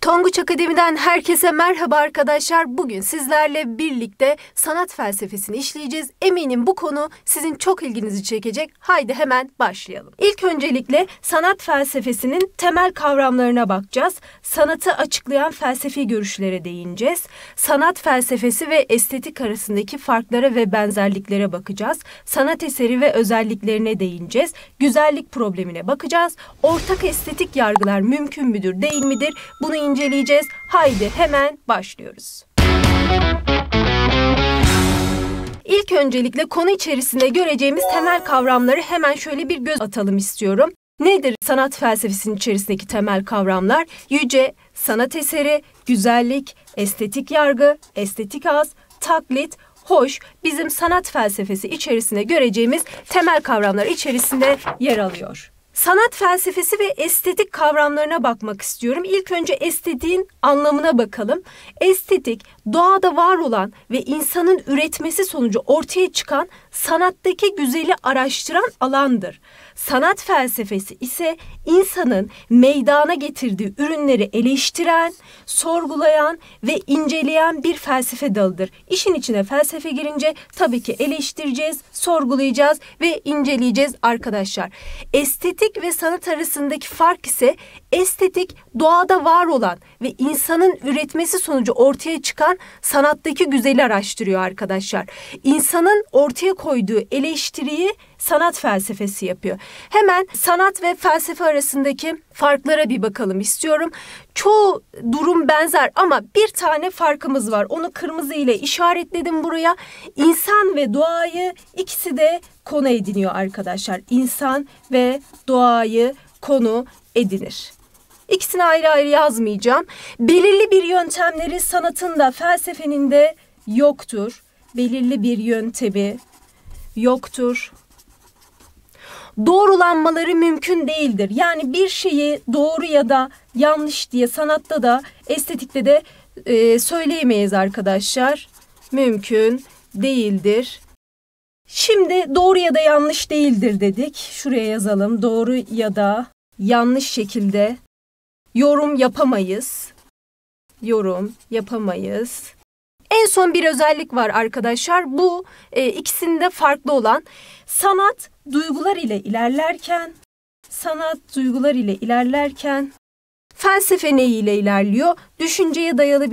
Tonguç Akademi'den herkese merhaba arkadaşlar. Bugün sizlerle birlikte sanat felsefesini işleyeceğiz. Eminim bu konu sizin çok ilginizi çekecek. Haydi hemen başlayalım. İlk öncelikle sanat felsefesinin temel kavramlarına bakacağız. Sanatı açıklayan felsefi görüşlere değineceğiz. Sanat felsefesi ve estetik arasındaki farklara ve benzerliklere bakacağız. Sanat eseri ve özelliklerine değineceğiz. Güzellik problemine bakacağız. Ortak estetik yargılar mümkün müdür, değil midir? Bunu inceleyeceğiz. Haydi hemen başlıyoruz. İlk öncelikle konu içerisinde göreceğimiz temel kavramları hemen şöyle bir göz atalım istiyorum. Nedir sanat felsefesinin içerisindeki temel kavramlar? Yüce, sanat eseri, güzellik, estetik yargı, estetik haz, taklit, hoş, bizim sanat felsefesi içerisinde göreceğimiz temel kavramlar içerisinde yer alıyor. Sanat felsefesi ve estetik kavramlarına bakmak istiyorum. İlk önce estetiğin anlamına bakalım. Estetik, doğada var olan ve insanın üretmesi sonucu ortaya çıkan sanattaki güzeli araştıran alandır. Sanat felsefesi ise insanın meydana getirdiği ürünleri eleştiren, sorgulayan ve inceleyen bir felsefe dalıdır. İşin içine felsefe girince tabii ki eleştireceğiz, sorgulayacağız ve inceleyeceğiz arkadaşlar. Estetik ve sanat arasındaki fark ise estetik doğada var olan ve insanın üretmesi sonucu ortaya çıkan sanattaki güzeli araştırıyor arkadaşlar. İnsanın ortaya koyduğu eleştiriyi sanat felsefesi yapıyor. Hemen sanat ve felsefe arasındaki farklara bir bakalım istiyorum. Çoğu durum benzer ama bir tane farkımız var. Onu kırmızı ile işaretledim buraya. İnsan ve doğayı ikisi de konu ediniyor arkadaşlar. İnsan ve doğayı konu edinir. İkisini ayrı ayrı yazmayacağım. Belirli bir yöntemleri sanatın da felsefenin de yoktur. Belirli bir yöntemi yoktur. Doğrulanmaları mümkün değildir. Yani bir şeyi doğru ya da yanlış diye sanatta da estetikte de söyleyemeyiz arkadaşlar. Mümkün değildir. Şimdi doğru ya da yanlış değildir dedik. Şuraya yazalım. Doğru ya da yanlış şekilde yorum yapamayız. Yorum yapamayız. En son bir özellik var arkadaşlar. Bu ikisinde farklı olan sanat duygular ile ilerlerken felsefe neyiyle ilerliyor? Düşünceye dayalı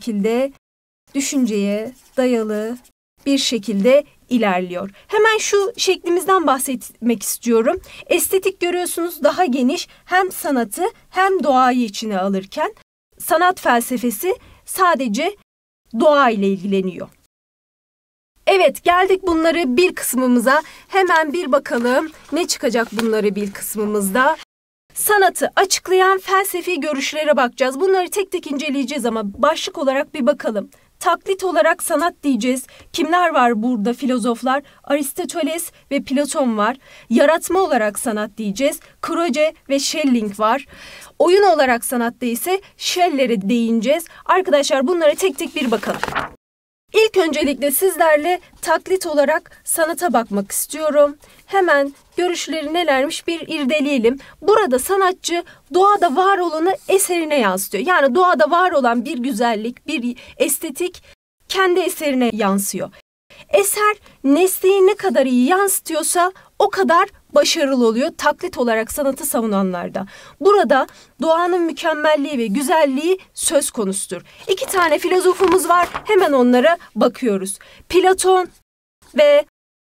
bir şekilde ilerliyor. Hemen şu şeklimizden bahsetmek istiyorum. Estetik görüyorsunuz daha geniş, hem sanatı hem doğayı içine alırken sanat felsefesi sadece doğa ile ilgileniyor. Evet, geldik bunları bir kısmımıza. Hemen bir bakalım ne çıkacak bunları bir kısmımızda. Sanatı açıklayan felsefi görüşlere bakacağız. Bunları tek tek inceleyeceğiz ama başlık olarak bir bakalım. Taklit olarak sanat diyeceğiz. Kimler var burada filozoflar? Aristoteles ve Platon var. Yaratma olarak sanat diyeceğiz. Croce ve Schelling var. Oyun olarak sanatta ise Schiller'e değineceğiz. Arkadaşlar bunlara tek tek bir bakalım. İlk öncelikle sizlerle taklit olarak sanata bakmak istiyorum. Hemen görüşleri nelermiş bir irdeleyelim. Burada sanatçı doğada var olanı eserine yansıtıyor. Yani doğada var olan bir güzellik, bir estetik kendi eserine yansıyor. Eser nesneyi ne kadar iyi yansıtıyorsa o kadar başarılı oluyor taklit olarak sanatı savunanlarda. Burada doğanın mükemmelliği ve güzelliği söz konusudur. İki tane filozofumuz var. Hemen onlara bakıyoruz. Platon ve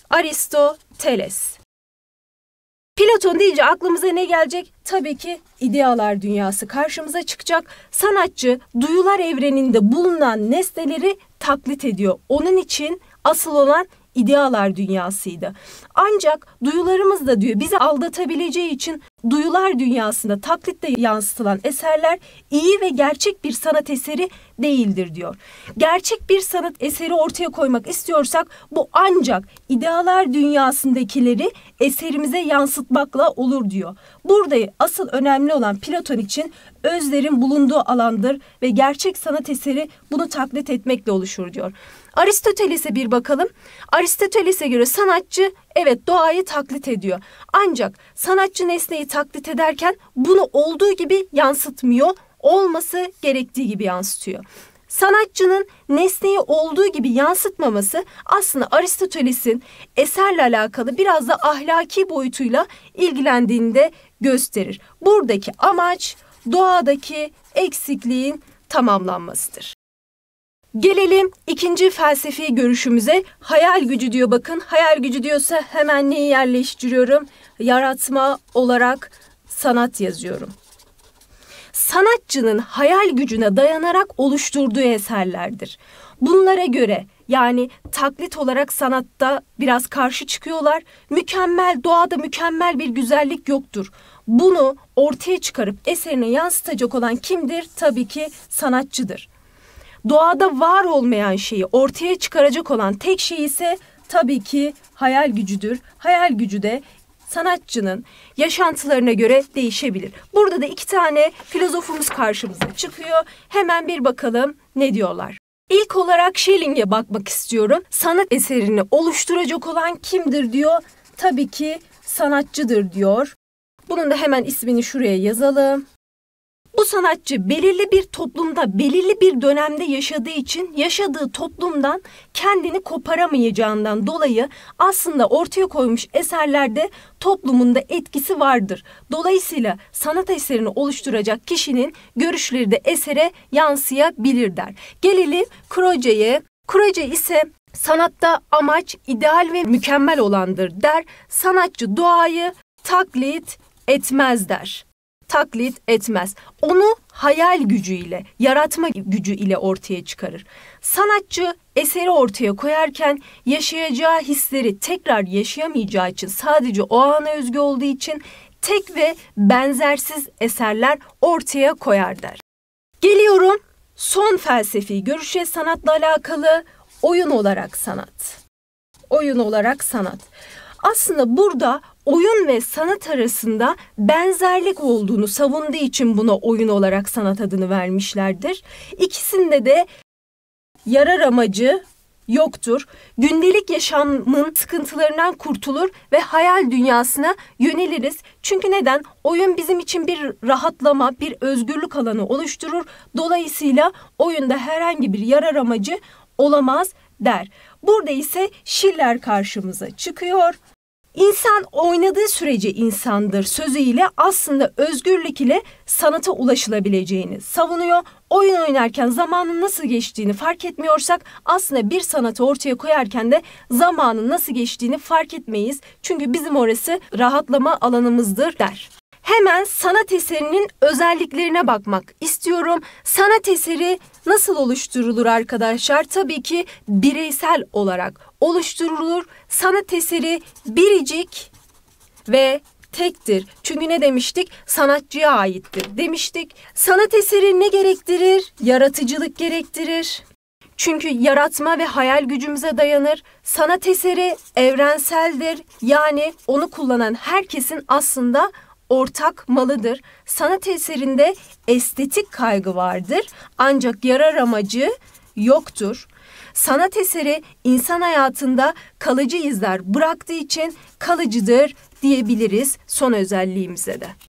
Aristoteles. Platon deyince aklımıza ne gelecek? Tabii ki idealar dünyası karşımıza çıkacak. Sanatçı duyular evreninde bulunan nesneleri taklit ediyor. Onun için asıl olan idealar dünyasıydı. Ancak duyularımız da diyor bizi aldatabileceği için duyular dünyasında taklitle yansıtılan eserler iyi ve gerçek bir sanat eseri değildir diyor. Gerçek bir sanat eseri ortaya koymak istiyorsak bu ancak idealar dünyasındakileri eserimize yansıtmakla olur diyor. Burada asıl önemli olan Platon için özlerin bulunduğu alandır ve gerçek sanat eseri bunu taklit etmekle oluşur diyor. Aristoteles'e bir bakalım. Aristoteles'e göre sanatçı evet doğayı taklit ediyor. Ancak sanatçı nesneyi taklit ederken bunu olduğu gibi yansıtmıyor. olması gerektiği gibi yansıtıyor. Sanatçının nesneyi olduğu gibi yansıtmaması aslında Aristoteles'in eserle alakalı biraz da ahlaki boyutuyla ilgilendiğini de gösterir. Buradaki amaç doğadaki eksikliğin tamamlanmasıdır. Gelelim ikinci felsefi görüşümüze. Hayal gücü diyor, bakın. Hayal gücü diyorsa hemen neyi yerleştiriyorum? Yaratma olarak sanat yazıyorum. Sanatçının hayal gücüne dayanarak oluşturduğu eserlerdir. Bunlara göre, yani taklit olarak sanatta biraz karşı çıkıyorlar. Doğada mükemmel bir güzellik yoktur. Bunu ortaya çıkarıp eserine yansıtacak olan kimdir? Tabii ki sanatçıdır. Doğada var olmayan şeyi ortaya çıkaracak olan tek şey ise tabii ki hayal gücüdür. Hayal gücü de sanatçının yaşantılarına göre değişebilir. Burada da iki tane filozofumuz karşımıza çıkıyor. Hemen bir bakalım ne diyorlar. İlk olarak Schelling'e bakmak istiyorum. Sanat eserini oluşturacak olan kimdir diyor. Tabii ki sanatçıdır diyor. Bunun da hemen ismini şuraya yazalım. Bu sanatçı belirli bir toplumda, belirli bir dönemde yaşadığı için yaşadığı toplumdan kendini koparamayacağından dolayı aslında ortaya koymuş eserlerde toplumunda etkisi vardır. Dolayısıyla sanat eserini oluşturacak kişinin görüşleri de esere yansıyabilir der. Gelelim Croce'ye. Croce ise sanatta amaç ideal ve mükemmel olandır der. Sanatçı doğayı taklit etmez der. Taklit etmez. Onu hayal gücüyle, yaratma gücü ile ortaya çıkarır. Sanatçı eseri ortaya koyarken yaşayacağı hisleri tekrar yaşayamayacağı için, sadece o ana özgü olduğu için tek ve benzersiz eserler ortaya koyar der. Geliyorum son felsefi görüşe, sanatla alakalı. Oyun olarak sanat. Oyun olarak sanat. Aslında burada oyun ve sanat arasında benzerlik olduğunu savunduğu için buna oyun olarak sanat adını vermişlerdir. İkisinde de yarar amacı yoktur. Gündelik yaşamın sıkıntılarından kurtulur ve hayal dünyasına yöneliriz. Çünkü neden? Oyun bizim için bir rahatlama, bir özgürlük alanı oluşturur. Dolayısıyla oyunda herhangi bir yarar amacı olamaz der. Burada ise Schiller karşımıza çıkıyor. İnsan oynadığı sürece insandır sözüyle aslında özgürlük ile sanata ulaşılabileceğini savunuyor. Oyun oynarken zamanın nasıl geçtiğini fark etmiyorsak aslında bir sanatı ortaya koyarken de zamanın nasıl geçtiğini fark etmeyiz. Çünkü bizim orası rahatlama alanımızdır der. Hemen sanat eserinin özelliklerine bakmak istiyorum. Sanat eseri nasıl oluşturulur arkadaşlar? Tabii ki bireysel olarak oluşturulur. Sanat eseri biricik ve tektir. Çünkü ne demiştik? Sanatçıya aittir demiştik. Sanat eseri ne gerektirir? Yaratıcılık gerektirir. Çünkü yaratma ve hayal gücümüze dayanır. Sanat eseri evrenseldir. Yani onu kullanan herkesin aslında ortak malıdır. Sanat eserinde estetik kaygı vardır. Ancak yarar amacı yoktur. Sanat eseri insan hayatında kalıcı izler bıraktığı için kalıcıdır diyebiliriz son özelliğimize de.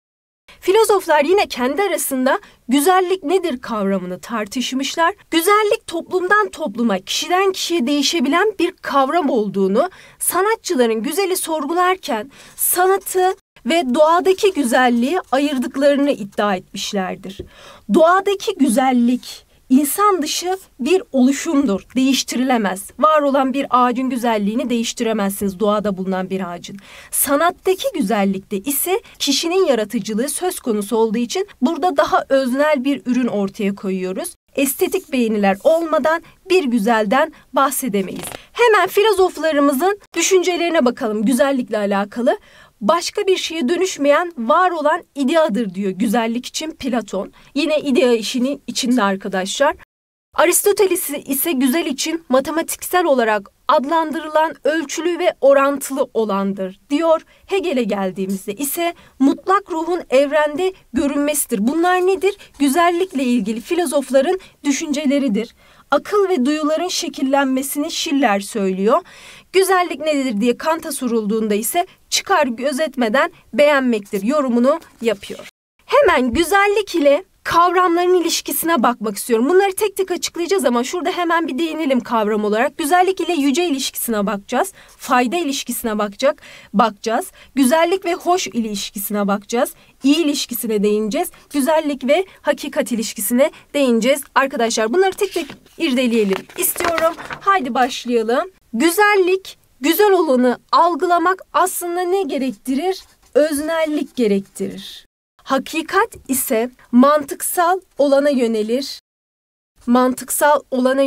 Filozoflar yine kendi arasında güzellik nedir kavramını tartışmışlar. Güzellik toplumdan topluma, kişiden kişiye değişebilen bir kavram olduğunu, sanatçıların güzeli sorgularken sanatı ve doğadaki güzelliği ayırdıklarını iddia etmişlerdir. Doğadaki güzellik insan dışı bir oluşumdur, değiştirilemez. Var olan bir ağacın güzelliğini değiştiremezsiniz, doğada bulunan bir ağacın. Sanattaki güzellikte ise kişinin yaratıcılığı söz konusu olduğu için burada daha öznel bir ürün ortaya koyuyoruz. Estetik beğeniler olmadan bir güzelden bahsedemeyiz. Hemen filozoflarımızın düşüncelerine bakalım güzellikle alakalı. Başka bir şeye dönüşmeyen var olan ideadır diyor güzellik için Platon. Yine idea işinin içinde arkadaşlar. Aristoteles ise güzel için matematiksel olarak adlandırılan ölçülü ve orantılı olandır diyor. Hegel'e geldiğimizde ise mutlak ruhun evrende görünmesidir. Bunlar nedir? Güzellikle ilgili filozofların düşünceleridir. Akıl ve duyuların şekillenmesini Schiller söylüyor. Güzellik nedir diye Kant'a sorulduğunda ise çıkar gözetmeden beğenmektir yorumunu yapıyor. Hemen güzellik ile kavramların ilişkisine bakmak istiyorum. Bunları tek tek açıklayacağız ama şurada hemen bir değinelim kavram olarak. Güzellik ile yüce ilişkisine bakacağız. Fayda ilişkisine bakacağız. Güzellik ve hoş ilişkisine bakacağız. İyi ilişkisine değineceğiz. Güzellik ve hakikat ilişkisine değineceğiz. Arkadaşlar bunları tek tek irdeleyelim istiyorum. Haydi başlayalım. Güzellik, güzel olanı algılamak aslında ne gerektirir? Öznellik gerektirir. Hakikat ise mantıksal olana yönelir. Mantıksal olana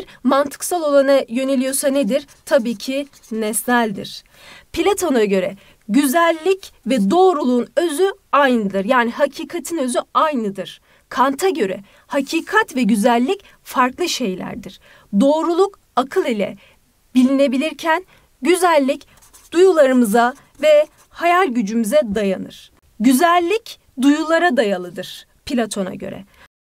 yöneliyorsa nedir? Tabii ki nesneldir. Platon'a göre güzellik ve doğruluğun özü aynıdır. Yani hakikatin özü aynıdır. Kant'a göre hakikat ve güzellik farklı şeylerdir. Doğruluk akıl ile bilinebilirken güzellik duyularımıza ve hayal gücümüze dayanır. Güzellik duyulara dayalıdır Platon'a göre.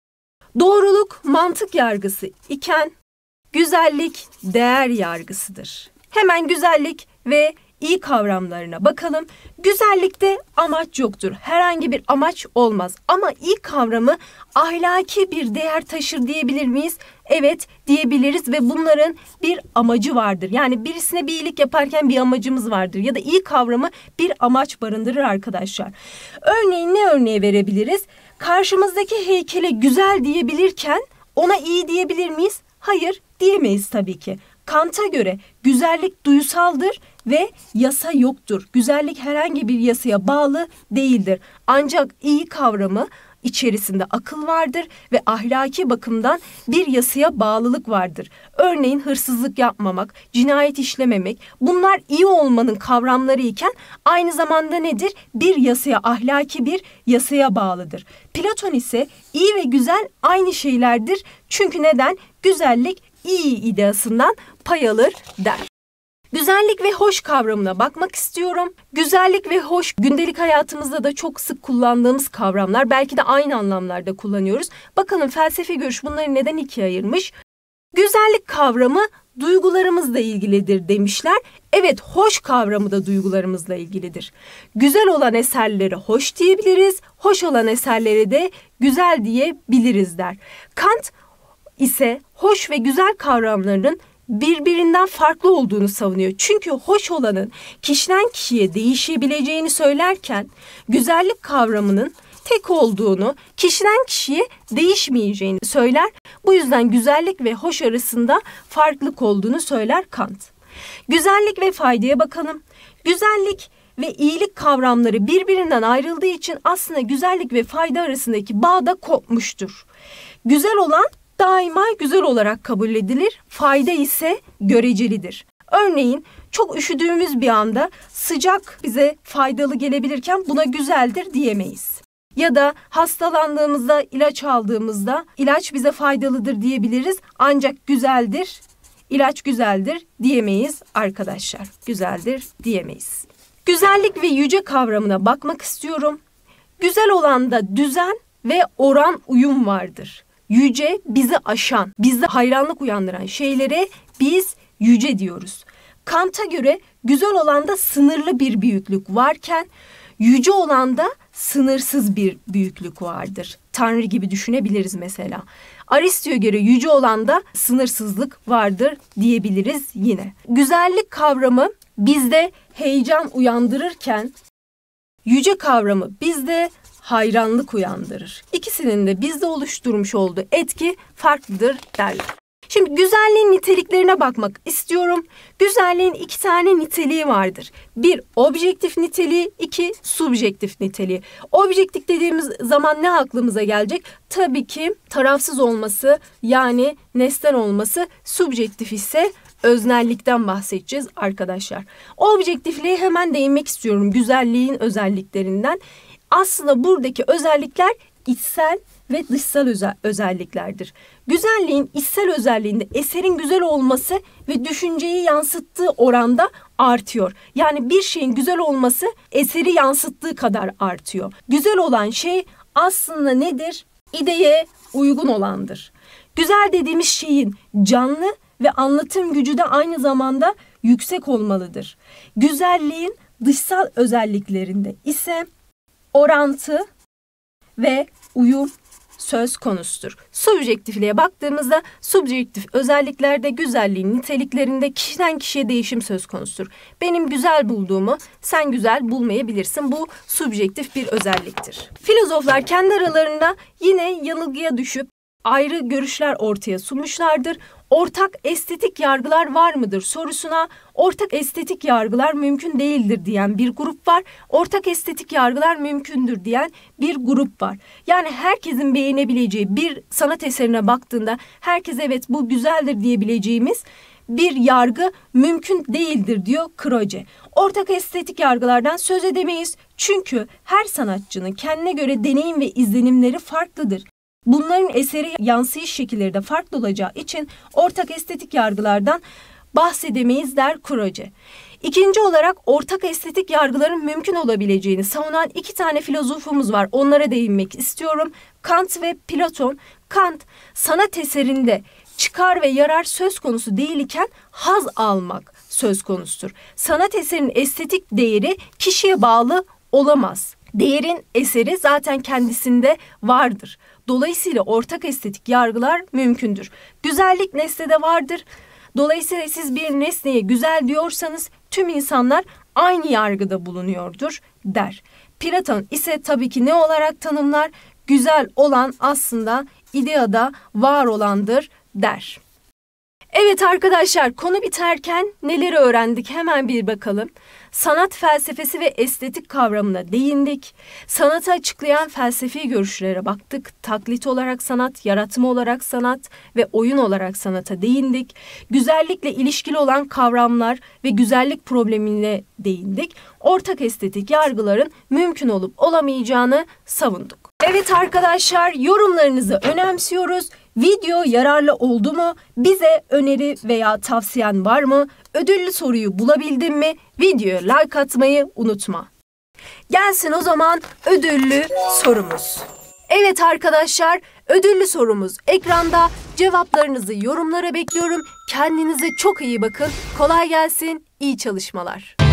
Doğruluk mantık yargısı iken güzellik değer yargısıdır. Hemen güzellik ve iyi kavramlarına bakalım. Güzellikte amaç yoktur. Herhangi bir amaç olmaz. Ama iyi kavramı ahlaki bir değer taşır diyebilir miyiz? Evet diyebiliriz ve bunların bir amacı vardır. Yani birisine bir iyilik yaparken bir amacımız vardır. Ya da iyi kavramı bir amaç barındırır arkadaşlar. Örneğin ne örneği verebiliriz? Karşımızdaki heykele güzel diyebilirken ona iyi diyebilir miyiz? Hayır diyemeyiz tabii ki. Kant'a göre güzellik duyusaldır ve yasa yoktur. Güzellik herhangi bir yasaya bağlı değildir. Ancak iyi kavramı içerisinde akıl vardır ve ahlaki bakımdan bir yasaya bağlılık vardır. Örneğin hırsızlık yapmamak, cinayet işlememek, bunlar iyi olmanın kavramları iken aynı zamanda nedir? Bir yasaya, ahlaki bir yasaya bağlıdır. Platon ise iyi ve güzel aynı şeylerdir. Çünkü neden? Güzellik iyi ideasından pay alır der. Güzellik ve hoş kavramına bakmak istiyorum. Güzellik ve hoş gündelik hayatımızda da çok sık kullandığımız kavramlar. Belki de aynı anlamlarda kullanıyoruz. Bakalım felsefi görüş bunları neden ikiye ayırmış? Güzellik kavramı duygularımızla ilgilidir demişler. Evet, hoş kavramı da duygularımızla ilgilidir. Güzel olan eserlere hoş diyebiliriz. Hoş olan eserlere de güzel diyebiliriz der. Kant ise hoş ve güzel kavramlarının birbirinden farklı olduğunu savunuyor. Çünkü hoş olanın kişiden kişiye değişebileceğini söylerken güzellik kavramının tek olduğunu, kişiden kişiye değişmeyeceğini söyler. Bu yüzden güzellik ve hoş arasında farklılık olduğunu söyler Kant. Güzellik ve faydaya bakalım. Güzellik ve iyilik kavramları birbirinden ayrıldığı için aslında güzellik ve fayda arasındaki bağ da kopmuştur. Güzel olan daima güzel olarak kabul edilir, fayda ise görecelidir. Örneğin çok üşüdüğümüz bir anda sıcak bize faydalı gelebilirken buna güzeldir diyemeyiz. Ya da hastalandığımızda, ilaç aldığımızda ilaç bize faydalıdır diyebiliriz ancak güzeldir, ilaç güzeldir diyemeyiz arkadaşlar. Güzeldir diyemeyiz. Güzellik ve yüce kavramına bakmak istiyorum. Güzel olanda düzen ve oran uyum vardır. Yüce bizi aşan, bizde hayranlık uyandıran şeylere biz yüce diyoruz. Kant'a göre güzel olanda sınırlı bir büyüklük varken yüce olanda sınırsız bir büyüklük vardır. Tanrı gibi düşünebiliriz mesela. Aristo'ya göre yüce olanda sınırsızlık vardır diyebiliriz yine. Güzellik kavramı bizde heyecan uyandırırken yüce kavramı bizde hayranlık uyandırır. İkisinin de bizde oluşturmuş olduğu etki farklıdır derler. Şimdi güzelliğin niteliklerine bakmak istiyorum. Güzelliğin 2 tane niteliği vardır. 1 objektif niteliği, 2 subjektif niteliği. Objektif dediğimiz zaman ne aklımıza gelecek? Tabii ki tarafsız olması, yani nesnel olması. Subjektif ise öznellikten bahsedeceğiz arkadaşlar. Objektifliğe hemen değinmek istiyorum güzelliğin özelliklerinden. Aslında buradaki özellikler içsel ve dışsal özelliklerdir. Güzelliğin içsel özelliğinde eserin güzel olması ve düşünceyi yansıttığı oranda artıyor. Yani bir şeyin güzel olması eseri yansıttığı kadar artıyor. Güzel olan şey aslında nedir? İdeeye uygun olandır. Güzel dediğimiz şeyin canlı ve anlatım gücü de aynı zamanda yüksek olmalıdır. Güzelliğin dışsal özelliklerinde ise orantı ve uyum söz konusudur. Subjektifliğe baktığımızda subjektif özelliklerde güzelliğin niteliklerinde kişiden kişiye değişim söz konusudur. Benim güzel bulduğumu sen güzel bulmayabilirsin. Bu subjektif bir özelliktir. Filozoflar kendi aralarında yine yanılgıya düşüp ayrı görüşler ortaya sunmuşlardır. Ortak estetik yargılar var mıdır sorusuna ortak estetik yargılar mümkün değildir diyen bir grup var. Ortak estetik yargılar mümkündür diyen bir grup var. Yani herkesin beğenebileceği bir sanat eserine baktığında herkes evet bu güzeldir diyebileceğimiz bir yargı mümkün değildir diyor Croce. Ortak estetik yargılardan söz edemeyiz. Çünkü her sanatçının kendine göre deneyim ve izlenimleri farklıdır. Bunların eseri yansıyış şekilleri de farklı olacağı için ortak estetik yargılardan bahsedemeyiz der Croce. İkinci olarak ortak estetik yargıların mümkün olabileceğini savunan iki tane filozofumuz var. Onlara değinmek istiyorum. Kant ve Platon. Kant, sanat eserinde çıkar ve yarar söz konusu değil iken haz almak söz konusudur. Sanat eserinin estetik değeri kişiye bağlı olamaz. Değerin eseri zaten kendisinde vardır. Dolayısıyla ortak estetik yargılar mümkündür. Güzellik nesnede vardır. Dolayısıyla siz bir nesneye güzel diyorsanız tüm insanlar aynı yargıda bulunuyordur der. Platon ise tabii ki ne olarak tanımlar? Güzel olan aslında ideada var olandır der. Evet arkadaşlar, konu biterken neleri öğrendik hemen bir bakalım. Sanat felsefesi ve estetik kavramına değindik. Sanatı açıklayan felsefi görüşlere baktık. Taklit olarak sanat, yaratma olarak sanat ve oyun olarak sanata değindik. Güzellikle ilişkili olan kavramlar ve güzellik problemine değindik. Ortak estetik yargıların mümkün olup olamayacağını savunduk. Evet arkadaşlar, yorumlarınızı önemsiyoruz. Video yararlı oldu mu? Bize öneri veya tavsiyen var mı? Ödüllü soruyu bulabildin mi? Videoya like atmayı unutma. Gelsin o zaman ödüllü sorumuz. Evet arkadaşlar, ödüllü sorumuz ekranda. Cevaplarınızı yorumlara bekliyorum. Kendinize çok iyi bakın. Kolay gelsin, iyi çalışmalar.